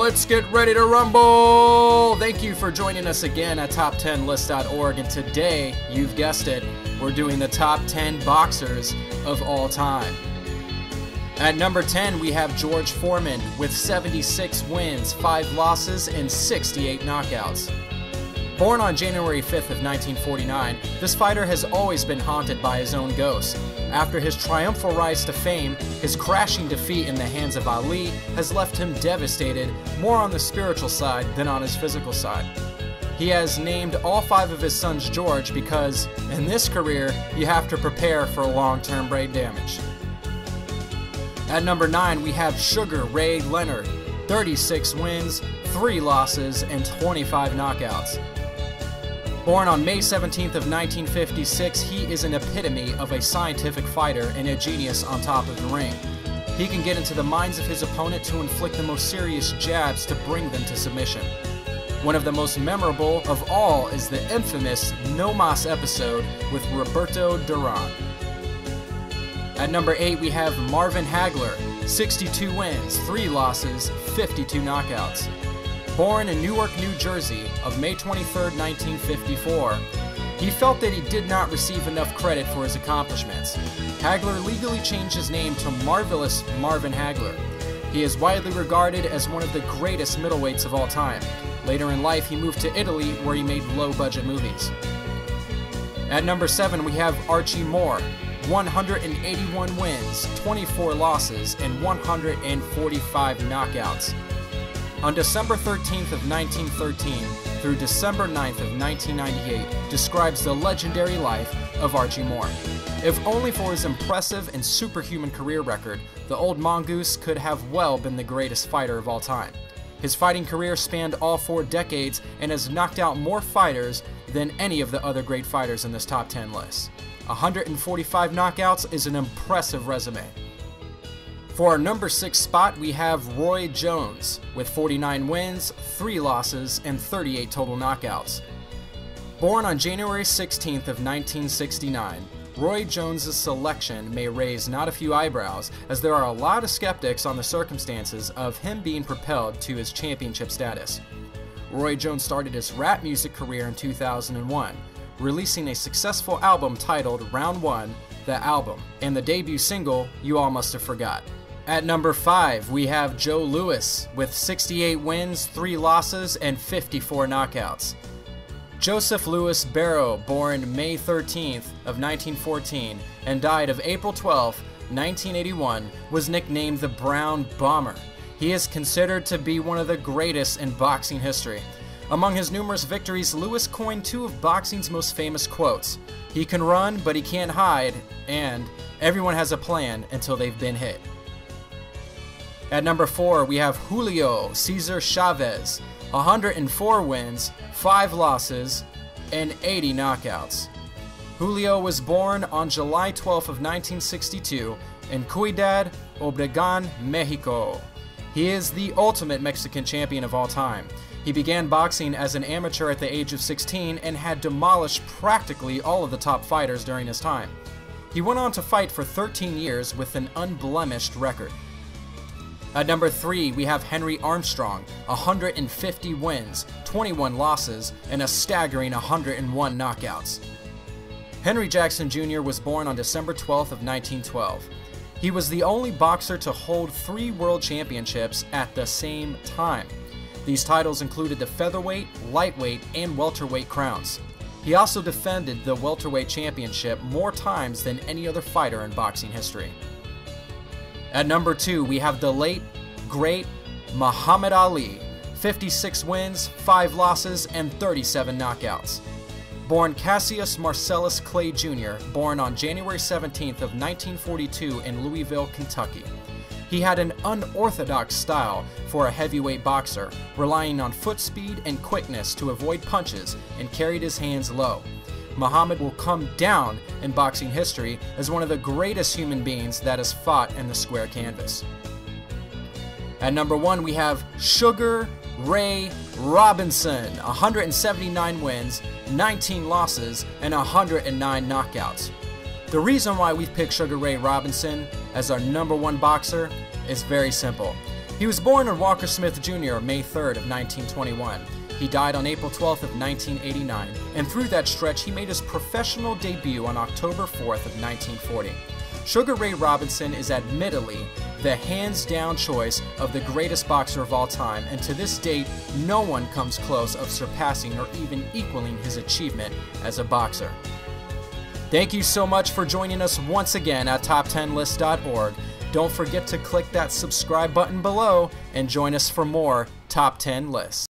Let's get ready to rumble! Thank you for joining us again at top10list.org, and today, you've guessed it, we're doing the top 10 boxers of all time. At number 10, we have George Foreman with 76 wins, 5 losses, and 68 knockouts. Born on January 5th of 1949, this fighter has always been haunted by his own ghost. After his triumphal rise to fame, his crashing defeat in the hands of Ali has left him devastated, more on the spiritual side than on his physical side. He has named all 5 of his sons George because, in this career, you have to prepare for long-term brain damage. At number 9, we have Sugar Ray Leonard, 36 wins, 3 losses, and 25 knockouts. Born on May 17th of 1956, he is an epitome of a scientific fighter and a genius on top of the ring. He can get into the minds of his opponent to inflict the most serious jabs to bring them to submission. One of the most memorable of all is the infamous No Mas episode with Roberto Duran. At number 8, we have Marvin Hagler, 62 wins, 3 losses, 52 knockouts. Born in Newark, New Jersey, of May 23, 1954, he felt that he did not receive enough credit for his accomplishments. Hagler legally changed his name to Marvelous Marvin Hagler. He is widely regarded as one of the greatest middleweights of all time. Later in life, he moved to Italy, where he made low-budget movies. At number 7, we have Archie Moore, 181 wins, 24 losses, and 145 knockouts. On December 13th of 1913 through December 9th of 1998 describes the legendary life of Archie Moore. If only for his impressive and superhuman career record, the old mongoose could have well been the greatest fighter of all time. His fighting career spanned all 4 decades and has knocked out more fighters than any of the other great fighters in this top 10 list. 145 knockouts is an impressive resume. For our number 6 spot, we have Roy Jones with 49 wins, 3 losses, and 38 total knockouts. Born on January 16th of 1969, Roy Jones's selection may raise not a few eyebrows, as there are a lot of skeptics on the circumstances of him being propelled to his championship status. Roy Jones started his rap music career in 2001, releasing a successful album titled Round 1, The Album, and the debut single, You All Must Have Forgot. At number 5, we have Joe Louis with 68 wins, 3 losses, and 54 knockouts. Joseph Louis Barrow, born May 13th of 1914 and died of April 12th, 1981, was nicknamed the Brown Bomber. He is considered to be one of the greatest in boxing history. Among his numerous victories, Louis coined 2 of boxing's most famous quotes: "He can run, but he can't hide," and "Everyone has a plan until they've been hit." At number 4, we have Julio Cesar Chavez, 104 wins, 5 losses, and 80 knockouts. Julio was born on July 12th of 1962 in Ciudad Obregón, Mexico. He is the ultimate Mexican champion of all time. He began boxing as an amateur at the age of 16 and had demolished practically all of the top fighters during his time. He went on to fight for 13 years with an unblemished record. At number 3, we have Henry Armstrong, 150 wins, 21 losses, and a staggering 101 knockouts. Henry Jackson Jr. was born on December 12th of 1912. He was the only boxer to hold 3 world championships at the same time. These titles included the featherweight, lightweight, and welterweight crowns. He also defended the welterweight championship more times than any other fighter in boxing history. At number 2, we have the late, great Muhammad Ali, 56 wins, 5 losses, and 37 knockouts. Born Cassius Marcellus Clay Jr., born on January 17th of 1942 in Louisville, Kentucky. He had an unorthodox style for a heavyweight boxer, relying on foot speed and quickness to avoid punches, and carried his hands low. Muhammad will come down in boxing history as one of the greatest human beings that has fought in the square canvas. At number 1, we have Sugar Ray Robinson, 179 wins, 19 losses, and 109 knockouts. The reason why we've picked Sugar Ray Robinson as our number 1 boxer is very simple. He was born in Walker Smith Jr. May 3rd of 1921. He died on April 12th of 1989, and through that stretch he made his professional debut on October 4th of 1940. Sugar Ray Robinson is admittedly the hands-down choice of the greatest boxer of all time, and to this date, no one comes close of surpassing or even equaling his achievement as a boxer. Thank you so much for joining us once again at top10list.org. Don't forget to click that subscribe button below and join us for more Top 10 Lists.